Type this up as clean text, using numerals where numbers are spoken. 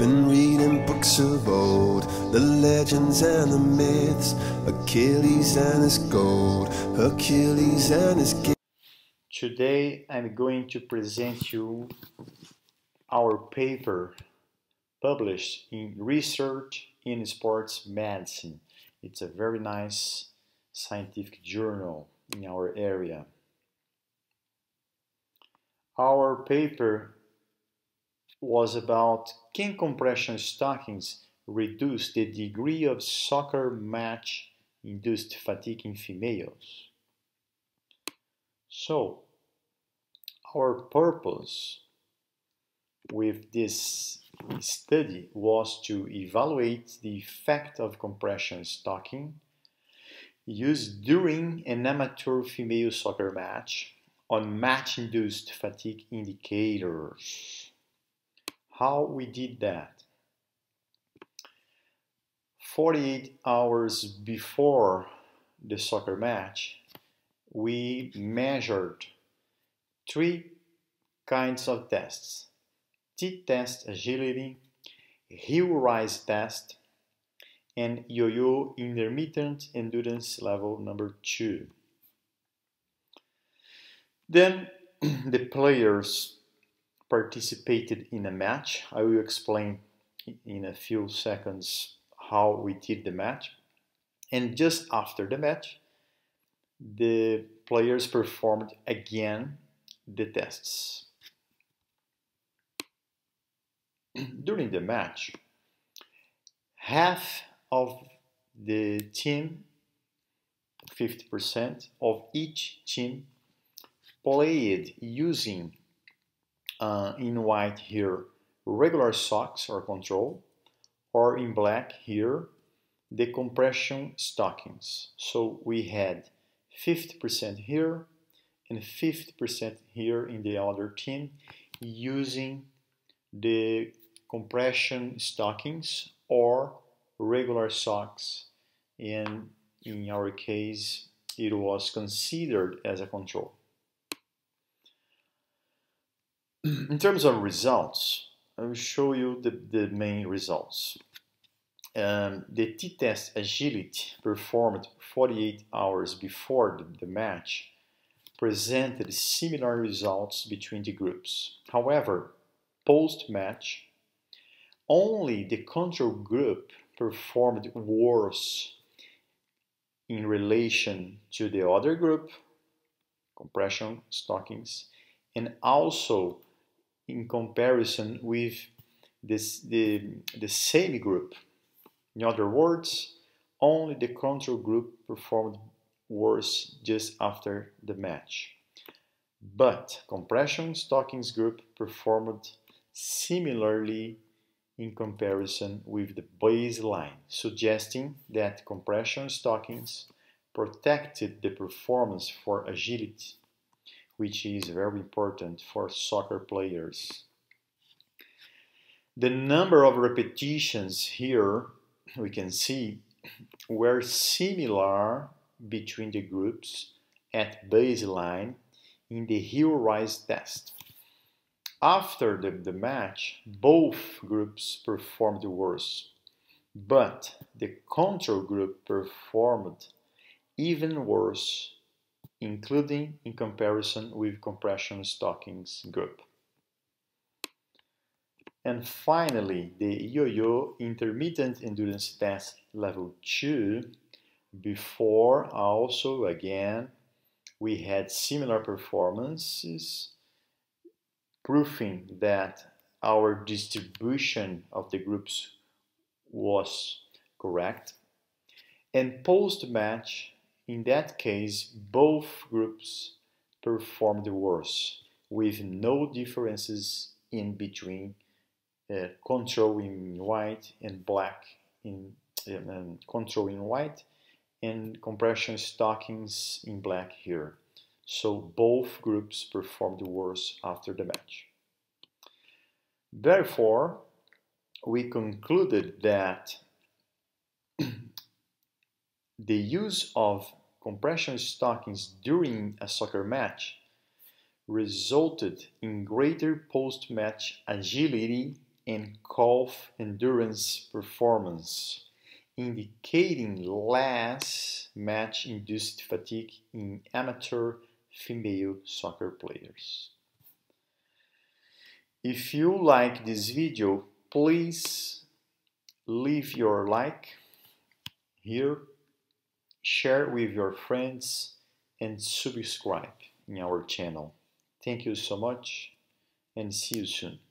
been reading books of old, the legends and the myths, Achilles and his gold, Achilles and his gift. Today I'm going to present you our paper published in Research in Sports Medicine. It's a very nice scientific journal in our area. Our paper was about can compression stockings reduce the degree of soccer match-induced fatigue in females. So, our purpose with this study was to evaluate the effect of compression stocking used during an amateur female soccer match on match-induced fatigue indicators. How we did that? 48 hours before the soccer match, we measured three kinds of tests: T-test agility, heel rise test, and yo-yo intermittent endurance level number 2. Then the players participated in a match. I will explain in a few seconds how we did the match. And just after the match, the players performed again the tests. During the match, half of the team, 50% of each team, played using in white here regular socks or control, or in black here the compression stockings. So we had 50% here and 50% here in the other team using the compression stockings or regular socks, and in our case it was considered as a control. In terms of results, I will show you the main results. The T-test agility performed 48 hours before the match presented similar results between the groups. However, post-match, only the control group performed worse in relation to the other group, compression stockings, and also in comparison with the same group. In other words, only the control group performed worse just after the match. But compression stockings group performed similarly in comparison with the baseline, suggesting that compression stockings protected the performance for agility, which is very important for soccer players. The number of repetitions here, we can see, were similar between the groups at baseline in the heel rise test. After the match, both groups performed worse, but the control group performed even worse, including in comparison with compression stockings group. And finally, the yo-yo intermittent endurance test level 2, before also again we had similar performances, proving that our distribution of the groups was correct. And post-match, in that case, both groups performed worse, with no differences in between control in white and black, control in white and compression stockings in black here. So both groups performed worse after the match. Therefore, we concluded that the use of compression stockings during a soccer match resulted in greater post-match agility and calf endurance performance, indicating less match-induced fatigue in amateur female soccer players. If you like this video, please leave your like here, share with your friends, and subscribe in our channel. Thank you so much, and see you soon.